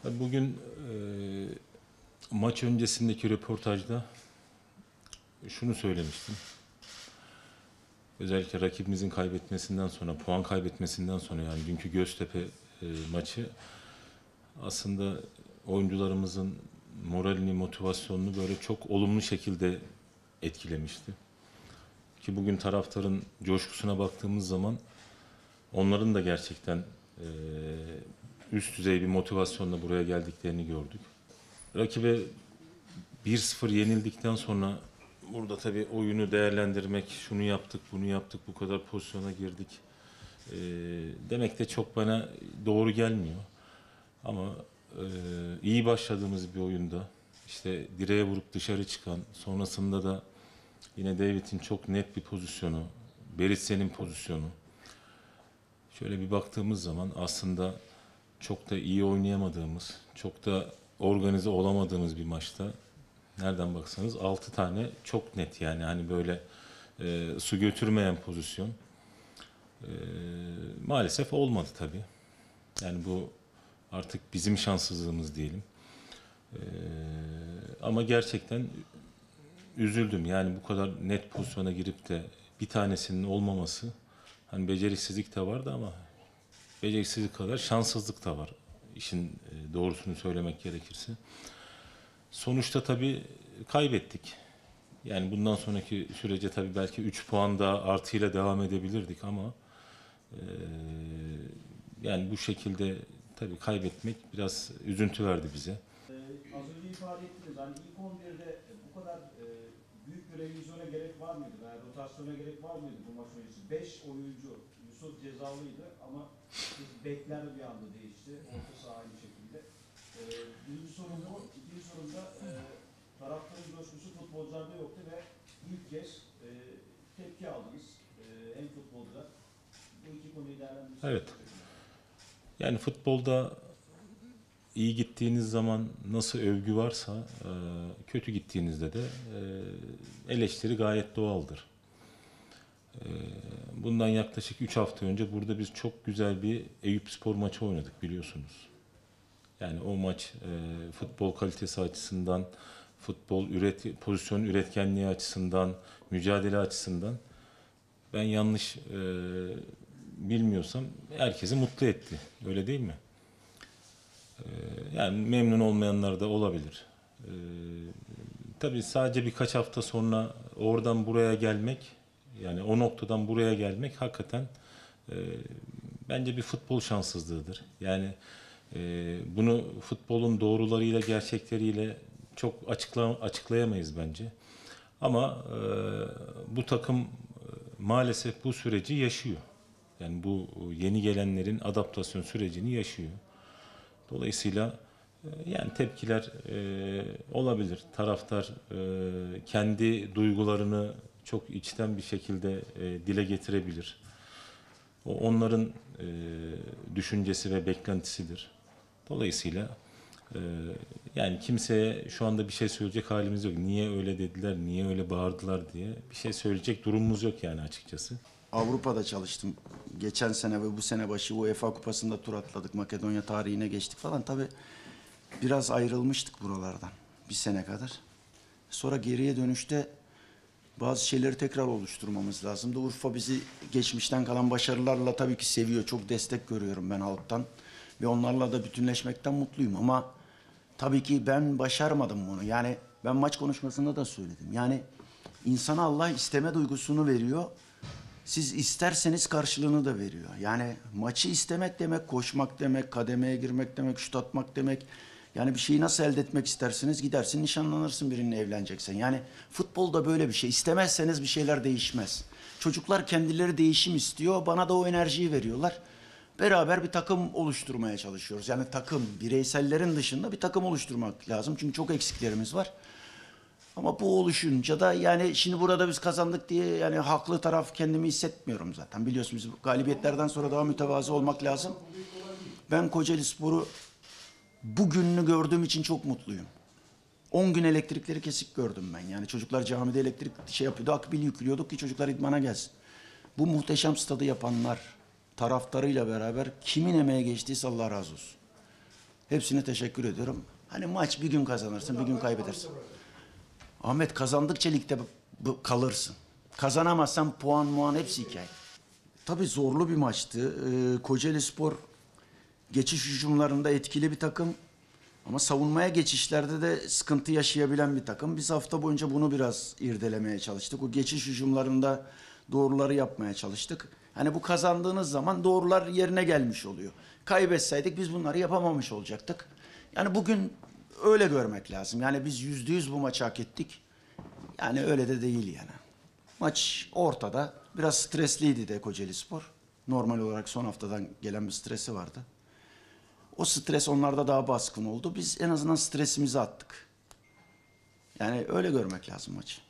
Bugün maç öncesindeki röportajda şunu söylemiştim. Özellikle rakibimizin kaybetmesinden sonra, puan kaybetmesinden sonra yani dünkü Göztepe maçı aslında oyuncularımızın moralini, motivasyonunu böyle çok olumlu şekilde etkilemişti. Ki bugün taraftarın coşkusuna baktığımız zaman onların da gerçekten üst düzey bir motivasyonla buraya geldiklerini gördük. Rakibe 1-0 yenildikten sonra burada tabii oyunu değerlendirmek, şunu yaptık, bunu yaptık, bu kadar pozisyona girdik demek de çok bana doğru gelmiyor. Ama iyi başladığımız bir oyunda işte direğe vurup dışarı çıkan, sonrasında da yine David'in çok net bir pozisyonu, Berissen'in pozisyonu. Şöyle bir baktığımız zaman aslında çok da iyi oynayamadığımız, çok da organize olamadığımız bir maçta nereden baksanız 6 tane çok net yani hani böyle su götürmeyen pozisyon maalesef olmadı tabii. Yani bu artık bizim şanssızlığımız diyelim. Ama gerçekten üzüldüm. Yani bu kadar net pozisyona girip de bir tanesinin olmaması, hani beceriksizlik de vardı ama beceriksizlik kadar şanssızlık da var. İşin doğrusunu söylemek gerekirse. Sonuçta tabii kaybettik. Yani bundan sonraki sürece tabii belki 3 puan daha artıyla devam edebilirdik ama yani bu şekilde tabii kaybetmek biraz üzüntü verdi bize. Az önce ifade ettiniz, hani ilk 11'de bu kadar büyük bir revizyona gerek var mıydı veya rotasyona gerek var mıydı bu maç öncesi? 5 oyuncu, Yusuf cezalıydı ama bekler bir anda değişti, orta saha aynı şekilde. Birinci sorun bu, ikinci sorun da taraftarın coşkusu futbolcularda yoktu ve ilk kez tepki aldınız hem futbolda. Bu iki konuyu değerlendirirseniz. Evet. Yani futbolda iyi gittiğiniz zaman nasıl övgü varsa kötü gittiğinizde de eleştiri gayet doğaldır. Bundan yaklaşık 3 hafta önce burada biz çok güzel bir Eyüpspor maçı oynadık biliyorsunuz. Yani o maç futbol kalitesi açısından, pozisyon üretkenliği açısından, mücadele açısından ben yanlış bilmiyorsam herkesi mutlu etti. Öyle değil mi? Yani memnun olmayanlar da olabilir. Tabii sadece birkaç hafta sonra oradan buraya gelmek, yani o noktadan buraya gelmek hakikaten bence bir futbol şanssızlığıdır. Yani bunu futbolun doğrularıyla, gerçekleriyle çok açıklayamayız bence. Ama bu takım maalesef bu süreci yaşıyor. Yani bu yeni gelenlerin adaptasyon sürecini yaşıyor. Dolayısıyla yani tepkiler olabilir. Taraftar kendi duygularını çok içten bir şekilde dile getirebilir. O onların düşüncesi ve beklentisidir. Dolayısıyla yani kimseye şu anda bir şey söyleyecek halimiz yok. Niye öyle dediler, niye öyle bağırdılar diye bir şey söyleyecek durumumuz yok yani açıkçası. Avrupa'da çalıştım. Geçen sene ve bu sene başı UEFA Kupası'nda tur atladık. Makedonya tarihine geçtik falan. Tabii biraz ayrılmıştık buralardan bir sene kadar. Sonra geriye dönüşte bazı şeyleri tekrar oluşturmamız lazımdı. Urfa bizi geçmişten kalan başarılarla tabii ki seviyor. Çok destek görüyorum ben halktan. Ve onlarla da bütünleşmekten mutluyum. Ama tabii ki ben başarmadım bunu. Yani ben maç konuşmasında da söyledim. Yani insana Allah isteme duygusunu veriyor. Siz isterseniz karşılığını da veriyor. Yani maçı istemek demek, koşmak demek, kademeye girmek demek, şut atmak demek. Yani bir şeyi nasıl elde etmek istersiniz? Gidersin nişanlanırsın birinle evleneceksen. Yani futbolda böyle bir şey. İstemezseniz bir şeyler değişmez. Çocuklar kendileri değişim istiyor. Bana da o enerjiyi veriyorlar. Beraber bir takım oluşturmaya çalışıyoruz. Yani takım, bireysellerin dışında bir takım oluşturmak lazım. Çünkü çok eksiklerimiz var. Ama bu oluşunca da yani şimdi burada biz kazandık diye yani haklı taraf kendimi hissetmiyorum zaten. Biliyorsunuz galibiyetlerden sonra daha mütevazı olmak lazım. Ben Kocaelispor'u bugününü gördüğüm için çok mutluyum. 10 gün elektrikleri kesik gördüm ben. Yani çocuklar camide elektrik yapıyordu, akbil yüklüyorduk ki çocuklar idmana gelsin. Bu muhteşem stadı yapanlar taraftarıyla beraber kimin emeğe geçtiyse Allah razı olsun. Hepsine teşekkür ediyorum. Hani maç bir gün kazanırsın, bir gün kaybedersin. Ahmet, kazandıkça ligde kalırsın. Kazanamazsan puan hepsi hikaye. Tabii zorlu bir maçtı. Kocaelispor geçiş hücumlarında etkili bir takım. Ama savunmaya geçişlerde de sıkıntı yaşayabilen bir takım. Biz hafta boyunca bunu biraz irdelemeye çalıştık. O geçiş hücumlarında doğruları yapmaya çalıştık. Hani bu kazandığınız zaman doğrular yerine gelmiş oluyor. Kaybetseydik biz bunları yapamamış olacaktık. Yani bugün öyle görmek lazım. Yani biz %100 bu maçı hak ettik. Yani öyle de değil yani. Maç ortada. Biraz stresliydi de Kocaelispor. Normal olarak son haftadan gelen bir stresi vardı. O stres onlarda daha baskın oldu. Biz en azından stresimizi attık. Yani öyle görmek lazım maçı.